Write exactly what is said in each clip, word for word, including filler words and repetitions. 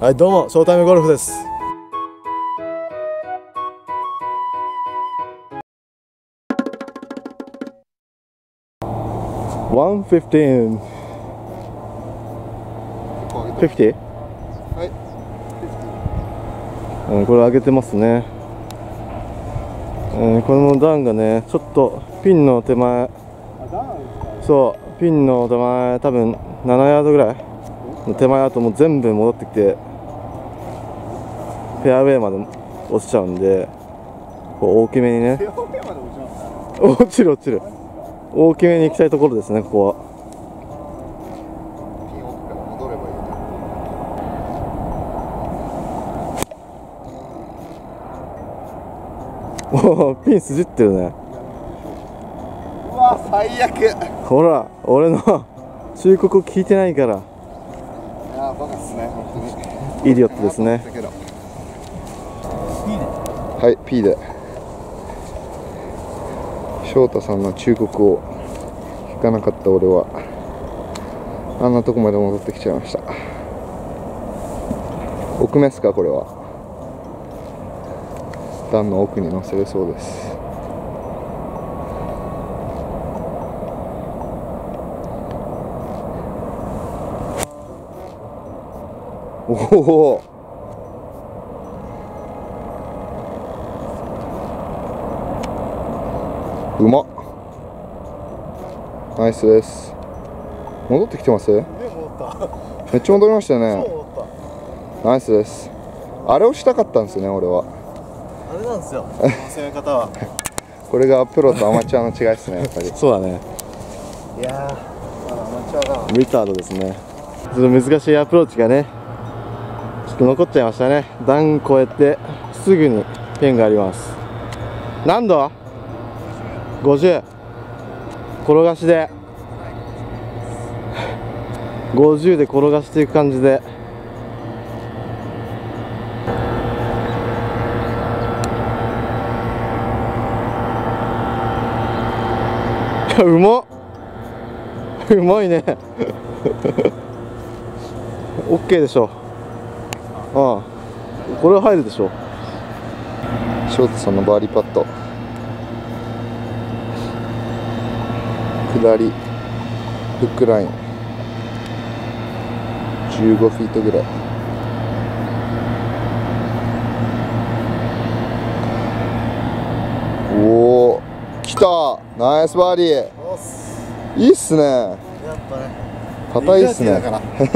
はい、どうも、ショータイムゴルフです。ワンフィフティーン。フィフティー？はい。うん、これ上げてますね。うん、この段がね、ちょっとピンの手前。そう、ピンの手前、多分ななヤードぐらいの手前だともう全部戻ってきて、フェアウェイまで落ちちゃうんで、こう大きめにね。フェアウェイまで落ちますか？落ちる落ちる。大きめに行きたいところですね、ここは。ピン奥から戻ればいいね。おお、ピン筋ってるね。うわ、最悪。ほら、俺の忠告を聞いてないから。いやー、バカっすね、本当に。イディオットですね。はい、P で翔太さんの忠告を聞かなかった俺はあんなとこまで戻ってきちゃいました。奥目っすか、これは。段の奥に乗せるそうです。おお、うまっ、ナイスです。戻ってきてます？めっちゃ戻りましたよね。ナイスです。あれをしたかったんですよね、俺は。あれなんですよ、この攻め方は。これがプロとアマチュアの違いですね、やっぱり。そうだね。いやー、アマチュアがリタードですね。ちょっと難しいアプローチがね、ちょっと残っちゃいましたね。段越えてすぐにピンがあります。何度？ごじゅう。転がしでごじゅうで転がしていく感じで。うまっ、うまいね。オッケーでしょ。ああ、これは入るでしょ。翔太さんのバーディーパット。下りフックラインじゅうごフィートぐらい。おお、来た、ナイスバーディー。いいっすね。やっぱね、硬いっすね。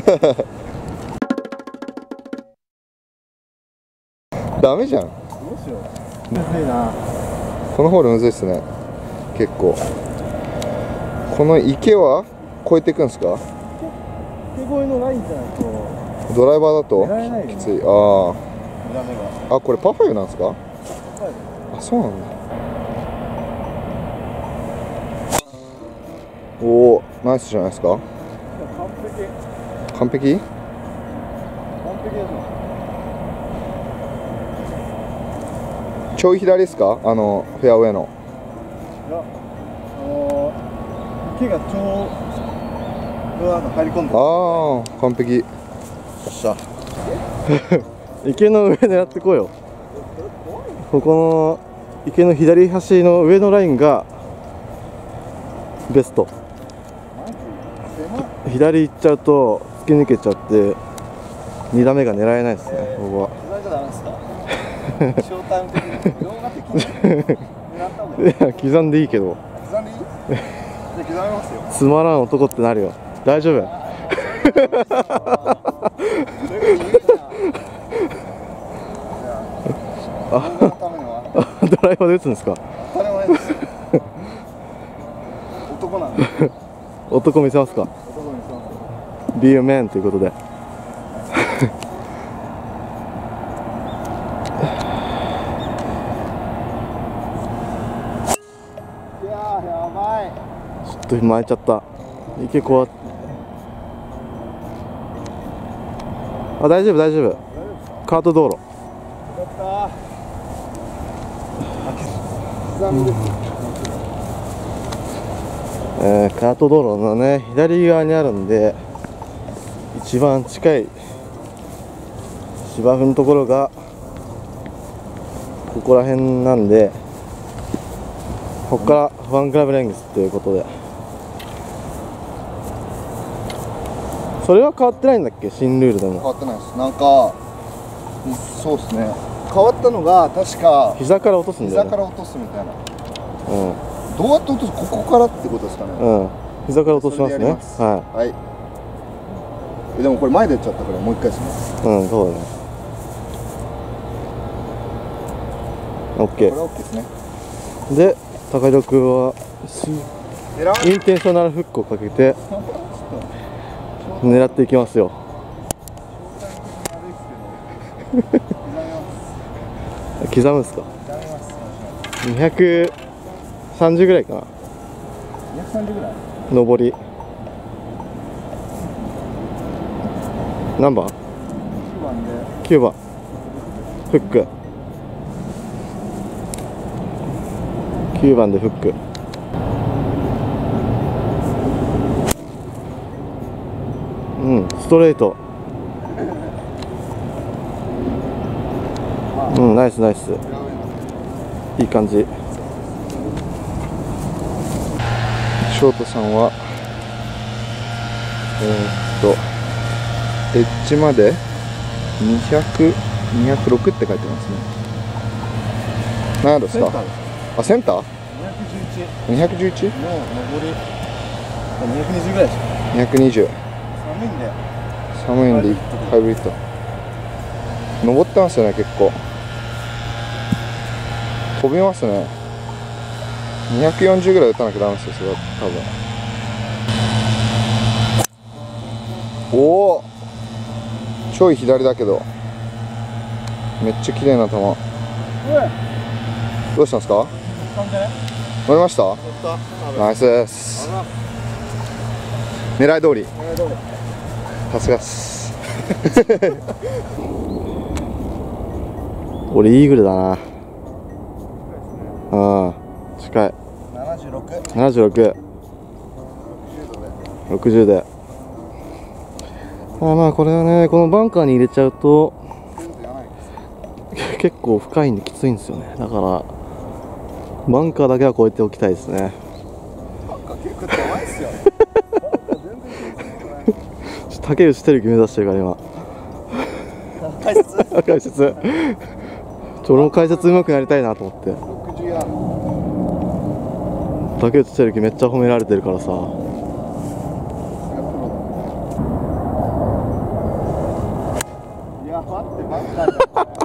ダメじゃん。どうしよう、むずいな。このホールむずいっすね、結構。この池は越えていくんですか？池越えのラインじゃないとドライバーだときつい。ああ、あ、これパーファイブなんですか？あ、そうなんだ。おお、ナイスじゃないですか。完璧。完璧？完璧です。ちょい左ですか？あのフェアウェイの。いや、あの池がちょうど入り込んでる。ああ、完璧。よっしゃ。池の上狙ってこうよ。ここの池の左端の上のラインがベスト。左行っちゃうと突き抜けちゃってに打目が狙えないですね、ここは。ショータイム的に動画的に狙ったんだよ。いや、刻んでいいけど。刻んでいい？じゃあ刻めますよ。つまらん男ってなるよ。大丈夫？ドライバーで打つんですか？当たり前です。男なんで。男見せますか？男見せます。Be a man ということで。ちょっと巻いちゃった。池こう。あ、大丈夫大丈夫。カート道路。えー、カート道路のね左側にあるんで、一番近い芝生のところがここら辺なんで、ここからファンクラブレングスということで、それは変わってないんだっけ、新ルールでも。 変わってないです。なんかそうですね、変わったのが確か膝から落とすんだよね。 膝から落とすみたいな。 うん、 どうやって落とす、ここからってことですかね。 うん、膝から落としますね。はい、 はい。でもこれ前でやっちゃったからもう一回ですね。 うん、そうだね。オッケこれは OK ですね。 ーで、高弘君はインテンショナルフックをかけて狙っていきますよ。刻むんすか。にひゃくさんじゅうぐらいかな。にひゃくさんじゅうぐらい上り何番？きゅうばんフック、きゅうばんでフック。うん、ストレート。うん、ナイスナイス、いい感じ。 ショートさんはえー、っとエッジまでにひゃく、にひゃくろくって書いてますね。何ヤードですか？あ、センター？にひゃくじゅういち？にひゃくじゅういち？ もう上りにひゃくにじゅうぐらいでしょ。 にひゃくにじゅう。 寒いんだよ。 寒いんでハイブリッド登ってますよね。結構飛びますね。にひゃくよんじゅうぐらい打たなきゃダメですよ、それは多分。おお、ちょい左だけどめっちゃ綺麗な球。どうしたんですか？乗りました？ナイスです。狙い通り。さすがっす。 俺イーグルだな。ああ、近い。 ななじゅうろく。 ななじゅうろく。ろくじゅうで。ああ、まあこれはね、このバンカーに入れちゃうと結構深いんできついんですよね。だからバンカーだけは越えておきたいですね。 バンカー結構怖いっすよ。 竹内テレビ目指してるから今。 解説解説ちょ俺も解説上手くなりたいなと思って。 ろくじゅうヤード。 竹内テレビめっちゃ褒められてるからさ。 いや待って、バンカー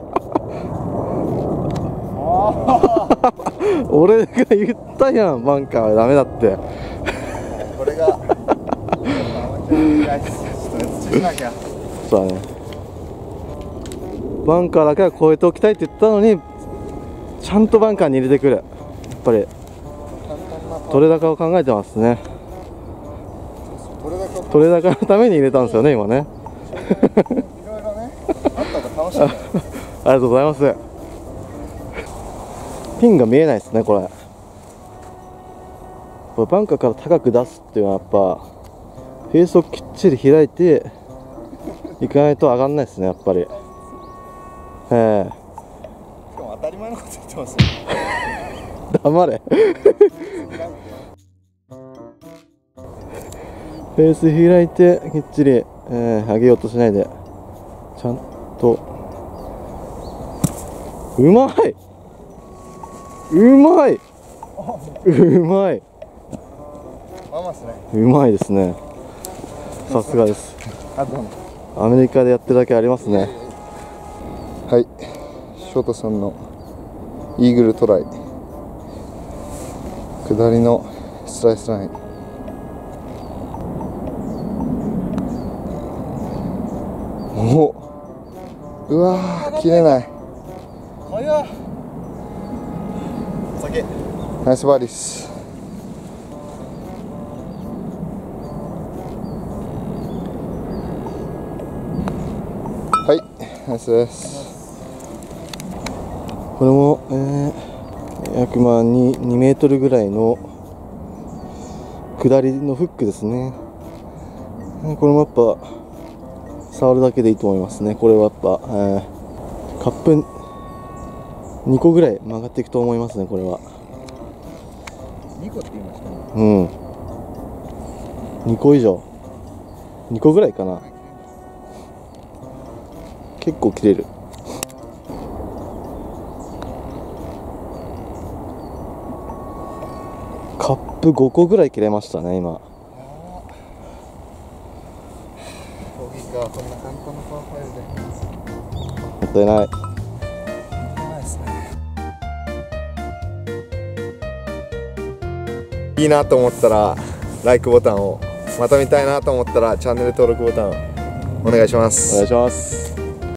だ。 俺が言ったやん、バンカーはダメだって。 これがそうだね。バンカーだけは越えておきたいって言ったのに、ちゃんとバンカーに入れてくる。やっぱり取れ高を考えてますね。取れ高のために入れたんですよね、今ね。 いろいろね、あった方が楽しい。ありがとうございます。ピンが見えないですね、これ。これバンカーから高く出すっていうのはやっぱフェースをきっちり開いていかないと上がんないですね、やっぱり。ええ。 しかも当たり前のこと言ってますね。 黙れ。フェース開いてきっちり、えー、上げようとしないでちゃんと。うまいうまいうまい。うまいですね。さすがです。アメリカでやってるだけありますね。 はい、ショートさんのイーグルトライ。下りのスライスライン。お、うわー、切れない。ナイスバーディース。はい、ナイスです。 これも、えー、約まあ 2, 2メートルぐらいの下りのフックですね。これもやっぱ触るだけでいいと思いますね。これはやっぱ、えー、カップにこぐらい曲がっていくと思いますね、これは。 にこって言いましたね。 うん、にこ以上、にこぐらいかな。結構切れる。カップごこぐらい切れましたね、今。 コーヒーか、こんな簡単なパーファイブで。 もったいない。 ないですね。いいなと思ったら、ライクボタンを。また見たいなと思ったら、チャンネル登録ボタンお願いします。 お願いします。